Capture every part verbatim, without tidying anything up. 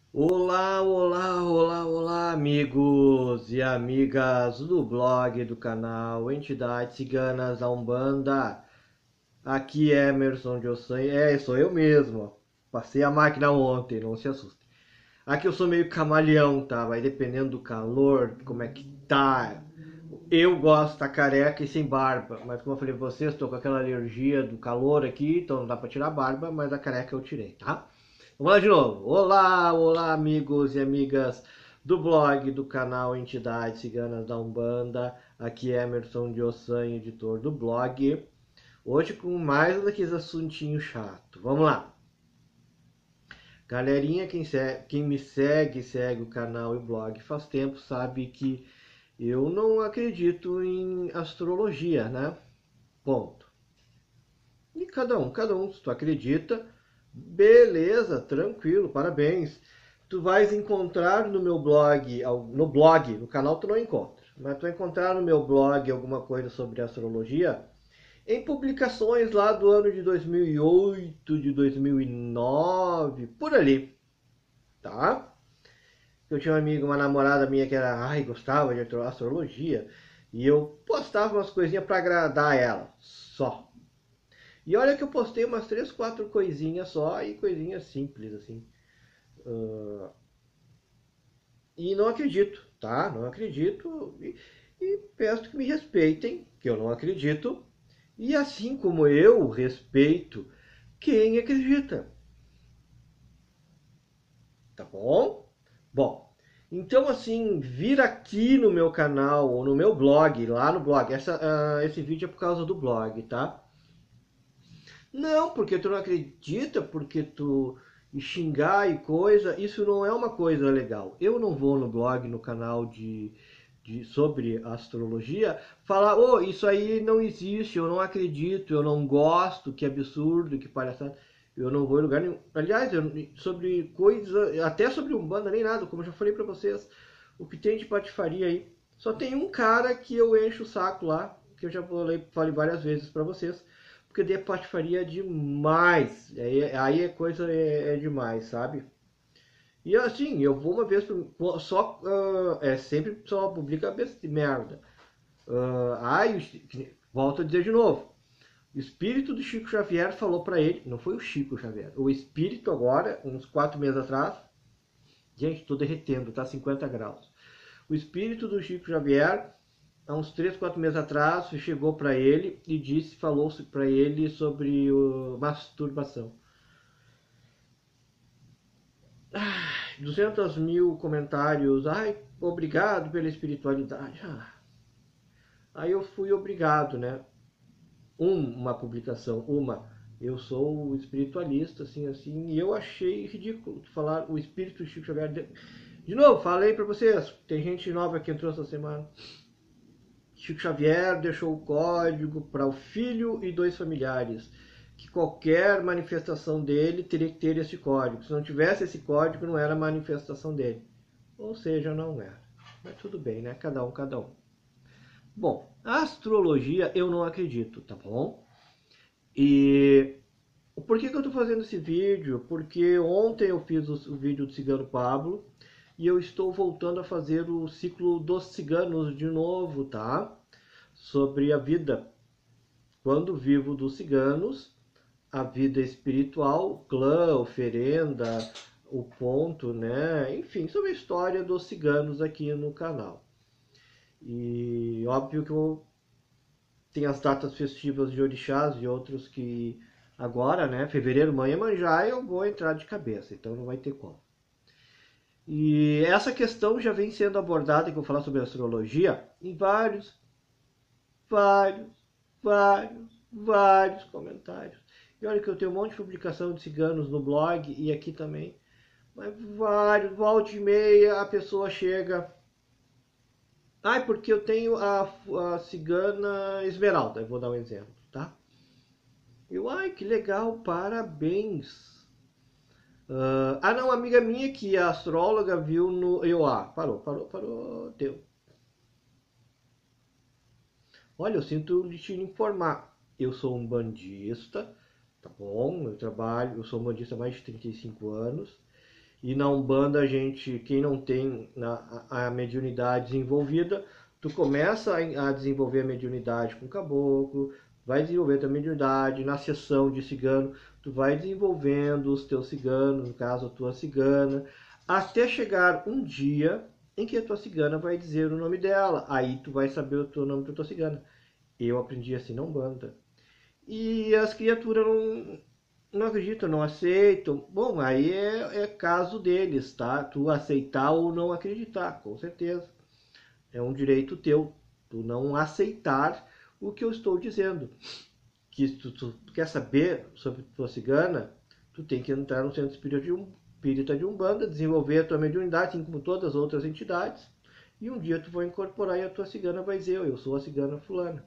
Olá, olá, olá, olá, amigos e amigas do blog do canal Entidades Ciganas da Umbanda. Aqui é Emerson de Ossanha. É, sou eu mesmo. Passei a máquina ontem, não se assustem. Aqui eu sou meio camaleão, tá? Vai dependendo do calor, de como é que tá. Eu gosto de estar careca e sem barba, mas como eu falei pra vocês, estou com aquela alergia do calor aqui, então não dá pra tirar a barba, mas a careca eu tirei, tá? Vamos lá de novo. Olá, olá, amigos e amigas do blog do canal Entidades Ciganas da Umbanda. Aqui é Emerson de Ossanha, editor do blog. Hoje com mais um daqueles assuntinhos chato. Vamos lá. Galerinha, quem, segue, quem me segue, segue o canal e o blog faz tempo, sabe que eu não acredito em astrologia, né? Ponto. E cada um, cada um, se tu acredita, beleza, tranquilo, parabéns. Tu vais encontrar no meu blog, no blog, no canal tu não encontra, mas tu vai encontrar no meu blog alguma coisa sobre astrologia em publicações lá do ano de dois mil e oito, de dois mil e nove, por ali, tá? Eu tinha um amigo, uma namorada minha que era, ai, gostava de astrologia, e eu postava umas coisinhas para agradar ela, só. E olha que eu postei umas três, quatro coisinhas só, e coisinhas simples, assim. Uh, e não acredito, tá? Não acredito. E, e peço que me respeitem, que eu não acredito. E assim como eu respeito quem acredita. Tá bom? Bom, então assim, vir aqui no meu canal ou no meu blog, lá no blog, essa, uh, esse vídeo é por causa do blog, tá? Não, porque tu não acredita, porque tu xingar e coisa, isso não é uma coisa legal. Eu não vou no blog, no canal de, de sobre astrologia, falar, oh, isso aí não existe, eu não acredito, eu não gosto, que absurdo, que palhaçada. Eu não vou em lugar nenhum. Aliás, eu, sobre coisa, até sobre Umbanda, nem nada, como eu já falei pra vocês, o que tem de patifaria aí. Só tem um cara que eu encho o saco lá, que eu já falei, falei várias vezes pra vocês, porque de patifaria é demais. Aí, aí é coisa é, é demais, sabe? E assim, eu vou uma vez por, só uh, é sempre só publica besta merda. Uh, ai, volto a dizer de novo. O espírito do Chico Xavier falou para ele, não foi o Chico Xavier, o espírito agora, uns quatro meses atrás, gente, tô derretendo, tá cinquenta graus. O espírito do Chico Xavier há uns três, quatro meses atrás, chegou para ele e disse, falou para ele sobre o, masturbação. Ah, duzentos mil comentários, ai, obrigado pela espiritualidade. Ah, aí eu fui obrigado, né? Um, uma publicação, uma, eu sou espiritualista, assim, assim, e eu achei ridículo falar o espírito Chico Xavier. De, de novo, falei para vocês, tem gente nova que entrou essa semana. Chico Xavier deixou o código para o filho e dois familiares, que qualquer manifestação dele teria que ter esse código. Se não tivesse esse código, não era manifestação dele. Ou seja, não era. Mas tudo bem, né? Cada um, cada um. Bom, a astrologia eu não acredito, tá bom? E por que, que eu estou fazendo esse vídeo? Porque ontem eu fiz o, o vídeo do Cigano Pablo e eu estou voltando a fazer o ciclo dos ciganos de novo, tá? Sobre a vida quando vivo dos ciganos, a vida espiritual, o clã, oferenda, o ponto, né? Enfim, sobre a história dos ciganos aqui no canal. E óbvio que eu tenho as datas festivas de orixás e outros que agora, né? Fevereiro, Mãe Iemanjá, eu vou entrar de cabeça, então não vai ter como. E essa questão já vem sendo abordada, que eu vou falar sobre astrologia, em vários, vários, vários, vários comentários. E olha que eu tenho um monte de publicação de ciganos no blog e aqui também. Mas vários, volta e meia, a pessoa chega. Ai, porque eu tenho a, a cigana esmeralda, eu vou dar um exemplo, tá? Eu, ai, que legal, parabéns. Uh, ah, não, amiga minha que a astróloga viu no. Eu, ah, parou, parou, parou, deu. Olha, eu sinto de te informar. Eu sou um bandista, tá bom? Eu trabalho, eu sou um bandista há mais de trinta e cinco anos. E na Umbanda, a gente, quem não tem a, a mediunidade desenvolvida, tu começa a, a desenvolver a mediunidade com o caboclo, vai desenvolver a mediunidade na sessão de cigano, tu vai desenvolvendo os teus ciganos, no caso a tua cigana, até chegar um dia em que a tua cigana vai dizer o nome dela, aí tu vai saber o teu nome da tua cigana. Eu aprendi assim na Umbanda. E as criaturas não, não acreditam, não aceitam. Bom, aí é, é caso deles, tá? Tu aceitar ou não acreditar, com certeza. É um direito teu, tu não aceitar o que eu estou dizendo. Que tu, tu, tu quer saber sobre tua cigana, tu tem que entrar no centro espírita de, um, espírita de Umbanda, desenvolver a tua mediunidade, assim como todas as outras entidades, e um dia tu vai incorporar e a tua cigana vai dizer, eu sou a cigana fulana.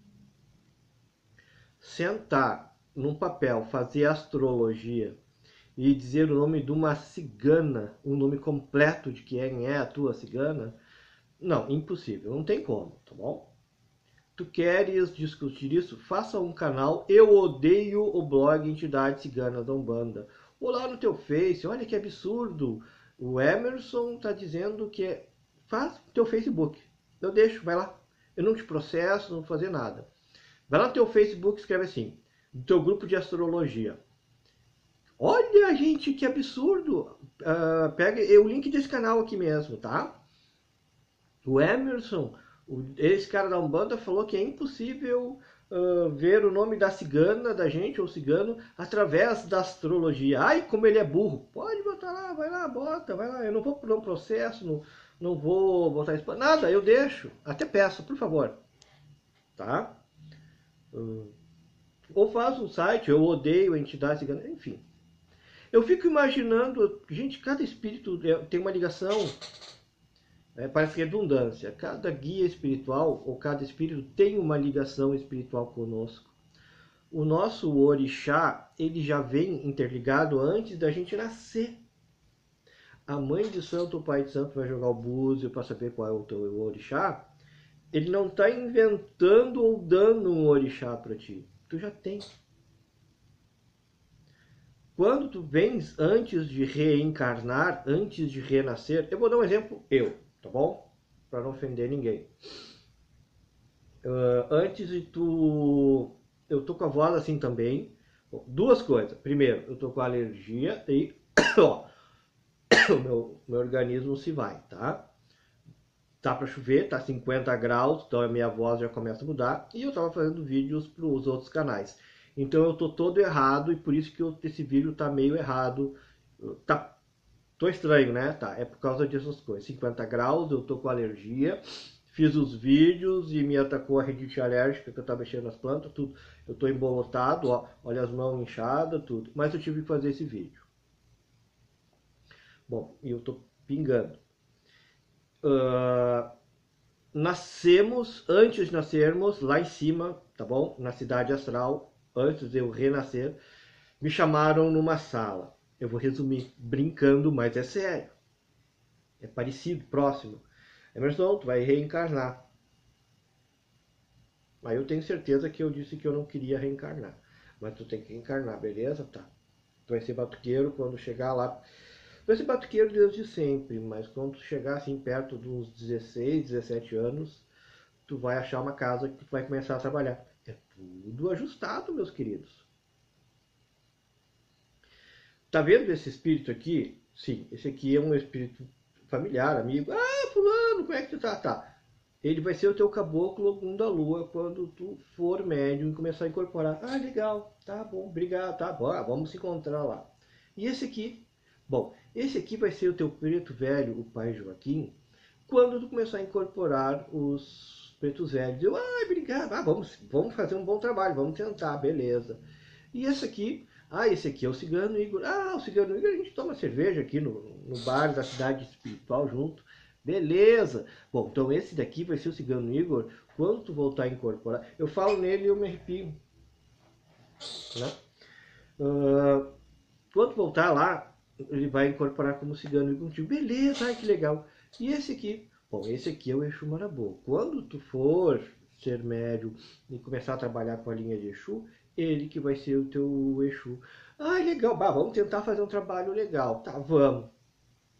Sentar num papel, fazer astrologia e dizer o nome de uma cigana, o nome completo de quem é a tua cigana, não, impossível, não tem como, tá bom? Tu queres discutir isso? Faça um canal Eu Odeio o Blog Entidade Cigana da Umbanda. Ou lá no teu Face, olha que absurdo, o Emerson tá dizendo que é... Faz o teu Facebook, eu deixo, vai lá. Eu não te processo, não vou fazer nada. Vai lá no teu Facebook e escreve assim, do teu grupo de astrologia. Olha, gente, que absurdo. Uh, pega o link desse canal aqui mesmo, tá? O Emerson, esse cara da Umbanda, falou que é impossível uh, ver o nome da cigana, da gente, ou cigano, através da astrologia. Ai, como ele é burro. Pode botar lá, vai lá, bota, vai lá. Eu não vou por um processo, não, não vou botar isso. Nada, eu deixo. Até peço, por favor. Tá? Uh, ou faz um site, eu odeio a entidade cigana, enfim. Eu fico imaginando, gente, cada espírito tem uma ligação, é, parece redundância, cada guia espiritual ou cada espírito tem uma ligação espiritual conosco. O nosso orixá, ele já vem interligado antes da gente nascer. A mãe de santo, o pai de santo vai jogar o búzio para saber qual é o teu orixá. Ele não está inventando ou dando um orixá para ti. Tu já tem. Quando tu vens antes de reencarnar, antes de renascer, eu vou dar um exemplo, eu, tá bom? Para não ofender ninguém. Uh, antes de tu... Eu tô com a voz assim também. Bom, duas coisas. Primeiro, eu tô com alergia e ó, o meu, meu organismo se vai, tá? Tá para chover, tá cinquenta graus, então a minha voz já começa a mudar. E eu tava fazendo vídeos para os outros canais. Então eu tô todo errado e por isso que eu, esse vídeo tá meio errado. Tá, tô estranho, né? Tá, é por causa dessas coisas. cinquenta graus, eu tô com alergia. Fiz os vídeos e me atacou a rinite alérgica que eu tava mexendo nas plantas, tudo. Eu tô embolotado, ó, olha as mãos inchadas, tudo. Mas eu tive que fazer esse vídeo. Bom, e eu tô pingando. Uh, nascemos, antes de nascermos, lá em cima, tá bom? Na cidade astral, antes de eu renascer, me chamaram numa sala. Eu vou resumir, brincando, mas é sério. É parecido, próximo. Emerson, tu vai reencarnar. Aí eu tenho certeza que eu disse que eu não queria reencarnar. Mas tu tem que reencarnar, beleza? Tá. Tu vai ser batuqueiro quando chegar lá. Tu vai ser batuqueiro desde sempre, mas quando tu chegar assim perto dos dezesseis, dezessete anos, tu vai achar uma casa que tu vai começar a trabalhar. É tudo ajustado, meus queridos. Tá vendo esse espírito aqui? Sim, esse aqui é um espírito familiar, amigo. Ah, fulano, como é que tu tá? Tá. Ele vai ser o teu caboclo Ogum da Lua quando tu for médium e começar a incorporar. Ah, legal, tá bom, obrigado, tá bom, vamos se encontrar lá. E esse aqui? Bom, esse aqui vai ser o teu preto velho, o pai Joaquim, quando tu começar a incorporar os pretos velhos. Eu, ah, obrigado, ah, vamos, vamos fazer um bom trabalho, vamos tentar, beleza. E esse aqui, ah, esse aqui é o Cigano Igor. Ah, o Cigano Igor, a gente toma cerveja aqui no, no bar da cidade espiritual junto. Beleza. Bom, então esse daqui vai ser o Cigano Igor. Quando tu voltar a incorporar, eu falo nele e eu me arrepio. Né? Uh, quando voltar lá, ele vai incorporar como Cigano Igor contigo. Beleza, ai que legal. E esse aqui? Bom, esse aqui é o Exu Marabô. Quando tu for ser médium e começar a trabalhar com a linha de Exu, ele que vai ser o teu Exu. Ah, legal, bah, vamos tentar fazer um trabalho legal. Tá, vamos.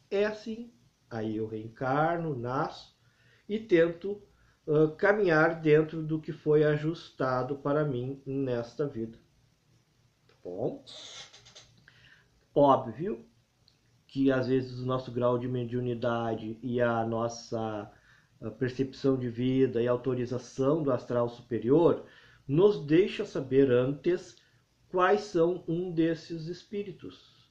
é assim. Aí eu reencarno, nasço e tento uh, caminhar dentro do que foi ajustado para mim nesta vida. Tá bom? Óbvio que às vezes o nosso grau de mediunidade e a nossa percepção de vida e autorização do astral superior nos deixa saber antes quais são um desses espíritos.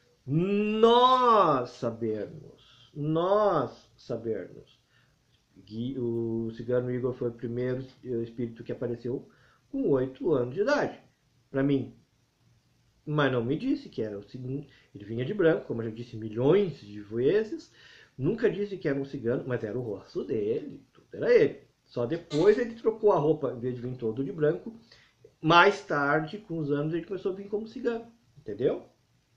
Nós sabermos, nós sabermos. O cigano Igor foi o primeiro espírito que apareceu com oito anos de idade, para mim. Mas não me disse que era o seguinte. Ele vinha de branco, como eu já disse milhões de vezes. Nunca disse que era um cigano, mas era o rosto dele, tudo era ele. Só depois ele trocou a roupa, em vez de vir todo de branco. Mais tarde, com os anos, ele começou a vir como cigano, entendeu?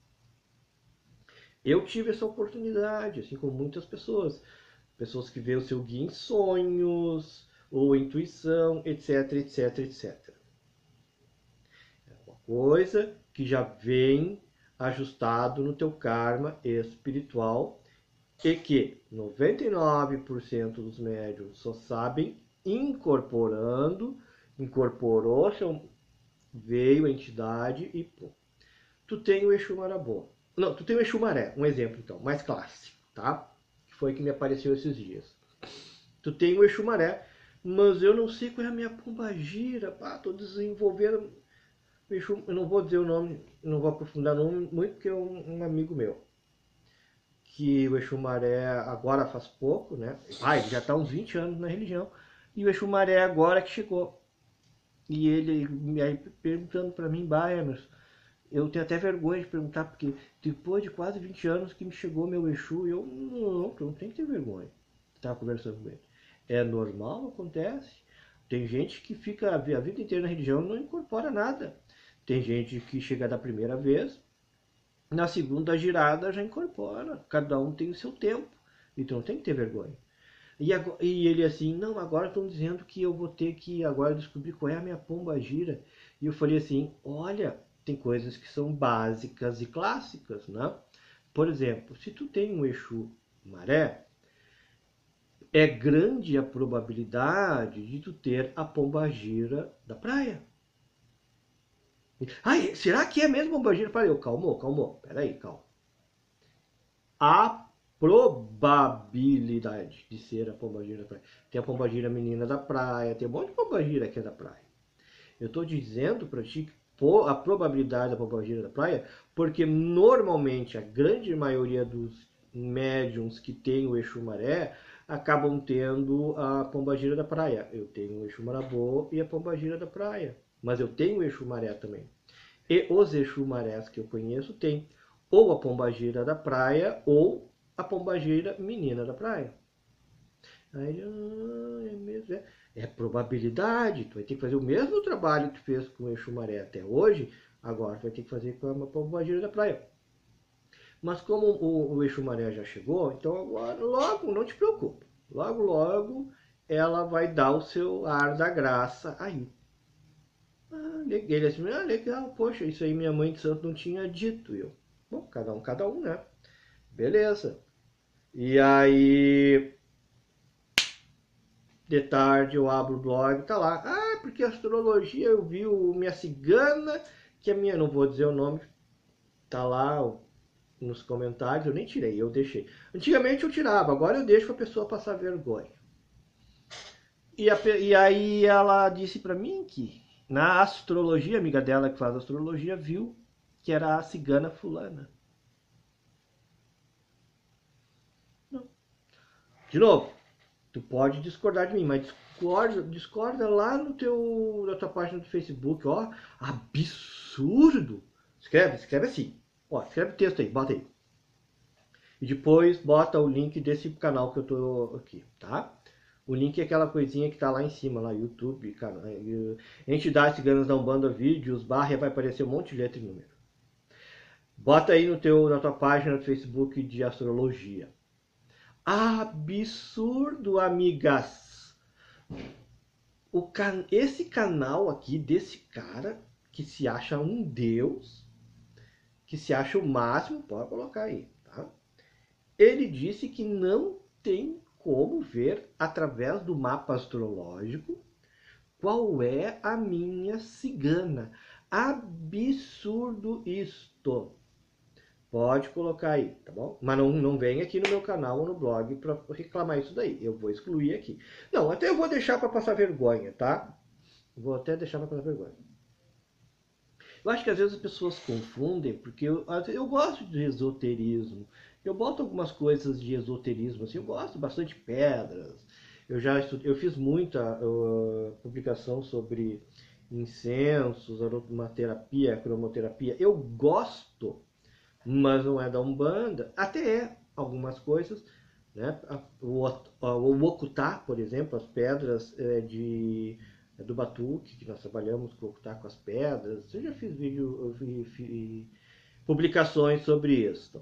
Eu tive essa oportunidade, assim como muitas pessoas. Pessoas que veem o seu guia em sonhos, ou intuição, etc, etc, etcétera. É uma coisa que já vem ajustado no teu karma espiritual e que noventa e nove por cento dos médiuns só sabem incorporando, incorporou, veio a entidade e pô. Tu tem o Exu Marabô. Não, tu tem o Exu Maré, um exemplo então, mais clássico, tá? Que foi que me apareceu esses dias. Tu tem o Exu Maré, mas eu não sei qual é a minha pombagira, pá, tô desenvolvendo o Exu, eu não vou dizer o nome, não vou aprofundar o nome muito, porque é um, um amigo meu. Que o Exu Maré agora faz pouco, né? Ah, ele já está há uns vinte anos na religião. E o Exu Maré agora que chegou. E ele me aí perguntando para mim, bah, Emerson, eu tenho até vergonha de perguntar, porque depois de quase vinte anos que me chegou meu Exu, e eu não, não tem que ter vergonha. Estava conversando com ele. É normal, acontece. Tem gente que fica a vida inteira na religião e não incorpora nada. Tem gente que chega da primeira vez, na segunda girada já incorpora. Cada um tem o seu tempo. Então tem que ter vergonha. E, agora, e ele assim, não, agora estão dizendo que eu vou ter que agora descobrir qual é a minha pomba gira. E eu falei assim, olha, tem coisas que são básicas e clássicas, né? Por exemplo, se tu tem um Exu Maré, é grande a probabilidade de tu ter a pombagira da praia. Ai, será que é mesmo pombagira? Falei, eu, calmou, calmou, peraí, calma. A probabilidade de ser a pombagira da praia. Tem a pombagira menina da praia, tem um monte de pombagira que é da praia. Eu estou dizendo para ti a probabilidade da pombagira da praia, porque normalmente a grande maioria dos médiums que tem o Exu Maré acabam tendo a pombagira da praia. Eu tenho o Exu Marabô e a pombagira da praia, mas eu tenho o Exu Maré também. E os Exu Marés que eu conheço tem ou a pombagira da praia ou a pombagira menina da praia. Aí, ah, é mesmo, é. É probabilidade, tu vai ter que fazer o mesmo trabalho que tu fez com o Exu Maré até hoje, agora tu vai ter que fazer com a pombagira da praia. Mas como o, o Exu Maré já chegou, então agora logo, não te preocupa, logo logo ela vai dar o seu ar da graça aí. Ah, ele assim, ah, legal, poxa, isso aí minha mãe de santo não tinha dito. Eu, bom, cada um, cada um, né? Beleza. E aí, de tarde eu abro o blog, tá lá. Ah, porque astrologia eu vi o minha cigana, que é minha, não vou dizer o nome, tá lá nos comentários, eu nem tirei, eu deixei. Antigamente eu tirava, agora eu deixo pra pessoa passar vergonha. E, a, e aí ela disse pra mim que na astrologia, a amiga dela que faz astrologia viu que era a cigana fulana. Não. De novo, tu pode discordar de mim, mas discorda, discorda lá no teu, na tua página do Facebook, ó, absurdo. Escreve, escreve assim, ó, escreve o texto aí, bota aí. E depois bota o link desse canal que eu tô aqui, tá? O link é aquela coisinha que tá lá em cima, lá, YouTube, cara. Entidades Ciganas da Umbanda, vídeos, barra, vai aparecer um monte de letra e número. Bota aí no teu, na tua página do Facebook de astrologia. Absurdo, amigas! O can... Esse canal aqui, desse cara, que se acha um deus, que se acha o máximo, pode colocar aí, tá? ele disse que não tem como ver através do mapa astrológico qual é a minha cigana. Absurdo isto. Pode colocar aí, tá bom? Mas não, não vem aqui no meu canal ou no blog para reclamar isso daí. Eu vou excluir aqui. Não, até eu vou deixar para passar vergonha, tá? Vou até deixar para passar vergonha. Eu acho que às vezes as pessoas confundem, porque eu, eu gosto de esoterismo. Eu boto algumas coisas de esoterismo, assim, eu gosto bastante de pedras. Eu já estudei, eu fiz muita uh, publicação sobre incensos, aromaterapia, cromoterapia. Eu gosto, mas não é da Umbanda. Até é algumas coisas, né? O, o Okutá, por exemplo, as pedras é, de do Batuque, que nós trabalhamos com o Okutá, com as pedras. Eu já fiz vídeo, eu fiz, fiz publicações sobre isso.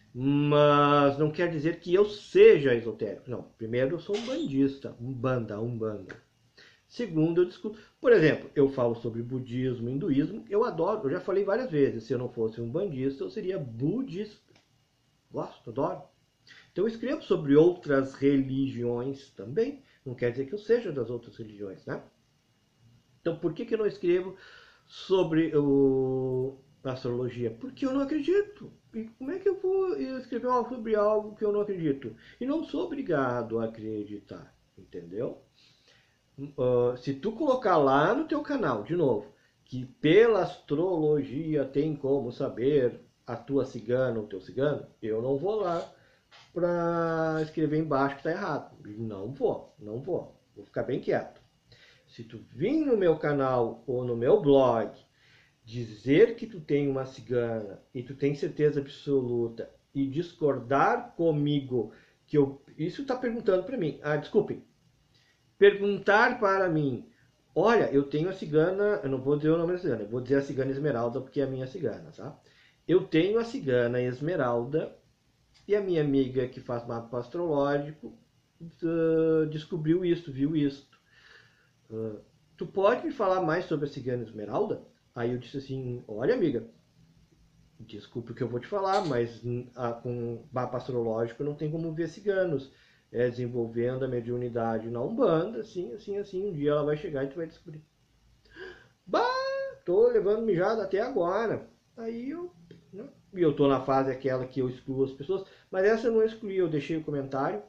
Mas não quer dizer que eu seja esotérico. Não, primeiro eu sou um bandista, um banda, um banda. Segundo, eu discuto. Por exemplo, eu falo sobre budismo, hinduísmo. Eu adoro, eu já falei várias vezes. Se eu não fosse um bandista, eu seria budista. Gosto, adoro. Então eu escrevo sobre outras religiões também. Não quer dizer que eu seja das outras religiões, né? Então por que, que eu não escrevo sobre o, a astrologia? Porque eu não acredito. E como é que eu vou escrever algo sobre algo que eu não acredito? E não sou obrigado a acreditar, entendeu? Uh, se tu colocar lá no teu canal, de novo, que pela astrologia tem como saber a tua cigana ou teu cigano, eu não vou lá para escrever embaixo que tá errado. Não vou, não vou. Vou ficar bem quieto. Se tu vir no meu canal ou no meu blog dizer que tu tem uma cigana e tu tem certeza absoluta e discordar comigo que eu... Isso tá perguntando para mim. Ah, desculpem. Perguntar para mim, olha, eu tenho a cigana, eu não vou dizer o nome da cigana, eu vou dizer a cigana Esmeralda porque é a minha cigana, tá? Eu tenho a cigana Esmeralda e a minha amiga que faz mapa astrológico uh, descobriu isso, viu isso. Uh, tu pode me falar mais sobre a cigana Esmeralda? Aí eu disse assim, olha amiga, desculpe o que eu vou te falar, mas a, com mapa astrológico não tem como ver ciganos. É, desenvolvendo a mediunidade na Umbanda, assim, assim, assim, um dia ela vai chegar e tu vai descobrir. Bah, tô levando mijada até agora. Aí eu, né? E eu tô na fase aquela que eu excluo as pessoas, mas essa eu não excluí, eu deixei o comentário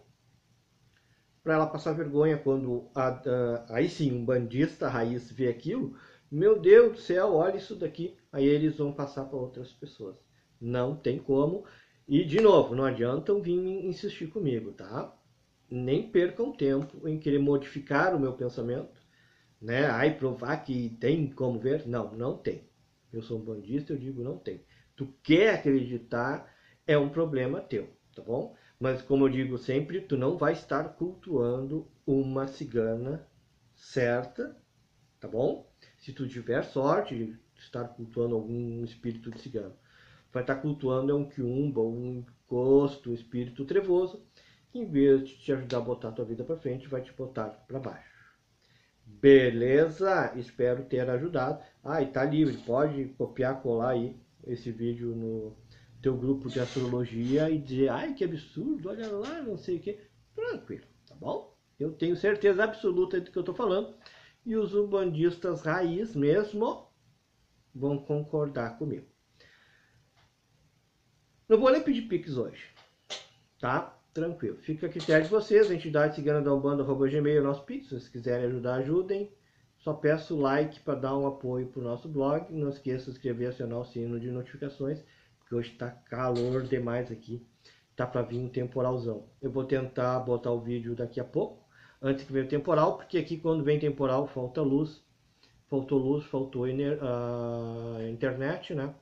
para ela passar vergonha quando, a, a, aí sim, um bandista raiz vê aquilo, meu Deus do céu, olha isso daqui, aí eles vão passar para outras pessoas. Não tem como, e de novo, não adiantam vir insistir comigo, tá? Nem percam tempo em querer modificar o meu pensamento, né? Ai, provar que tem como ver. Não, não tem. Eu sou um bandista, eu digo não tem. Tu quer acreditar, é um problema teu, tá bom? Mas como eu digo sempre, tu não vai estar cultuando uma cigana certa, tá bom? Se tu tiver sorte de estar cultuando algum espírito de cigano, vai estar cultuando é um quiumba, um encosto, um espírito trevoso, que em vez de te ajudar a botar a tua vida para frente, vai te botar para baixo. Beleza? Espero ter ajudado. Ah, e tá livre, pode copiar, colar aí esse vídeo no teu grupo de astrologia e dizer, ai que absurdo, olha lá, não sei o que. Tranquilo, tá bom? Eu tenho certeza absoluta do que eu tô falando. E os umbandistas raiz mesmo vão concordar comigo. Não vou nem pedir pix hoje, tá? Tranquilo. Fica a critério de vocês, a entidade cigana da Umbanda, arroba gmail, nosso pix. Se vocês quiserem ajudar, ajudem. Só peço like para dar um apoio para o nosso blog. Não esqueça de se inscrever e acionar o sino de notificações, porque hoje está calor demais aqui. Tá para vir um temporalzão. Eu vou tentar botar o vídeo daqui a pouco, antes que venha o temporal, porque aqui quando vem temporal falta luz. Faltou luz, faltou a internet, né?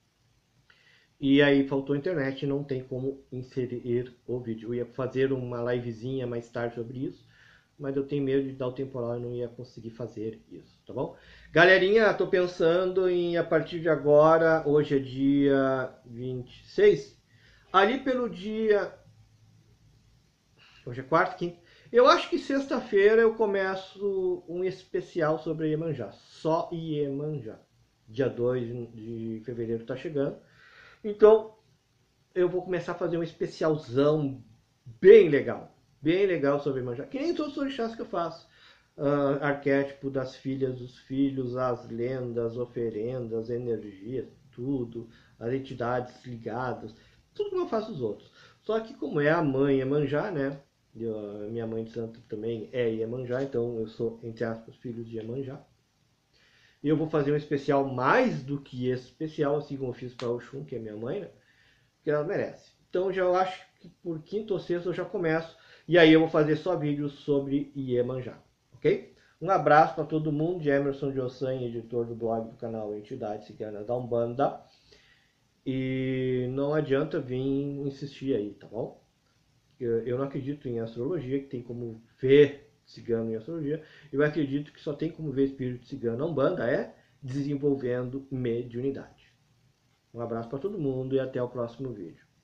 E aí faltou internet, não tem como inserir o vídeo. Eu ia fazer uma livezinha mais tarde sobre isso, mas eu tenho medo de dar o temporal e não ia conseguir fazer isso, tá bom? Galerinha, tô pensando em, a partir de agora, hoje é dia vinte e seis, ali pelo dia... Hoje é quarta, quinta. Eu acho que sexta-feira eu começo um especial sobre Iemanjá, só Iemanjá. Dia dois de fevereiro tá chegando. Então, eu vou começar a fazer um especialzão bem legal. Bem legal sobre Iemanjá. Que nem todos os orixás que eu faço. Uh, arquétipo das filhas, dos filhos, as lendas, oferendas, energias, tudo. As entidades ligadas. Tudo como eu faço os outros. Só que como é a mãe Iemanjá, né? Eu, minha mãe de santo também é Iemanjá. Então eu sou, entre aspas, filho de Iemanjá. E eu vou fazer um especial mais do que esse especial, assim como eu fiz para Oxum, que é minha mãe, né? Que ela merece. Então já eu acho que por quinta ou sexta eu já começo. E aí eu vou fazer só vídeos sobre Iemanjá, ok? Um abraço para todo mundo, de Emerson de Ossan, editor do blog do canal Entidade Cigana da Umbanda. E não adianta vir insistir aí, tá bom? Eu não acredito em astrologia, que tem como ver cigano em astrologia. Eu acredito que só tem como ver espírito cigano na Umbanda é desenvolvendo mediunidade. Um abraço para todo mundo e até o próximo vídeo.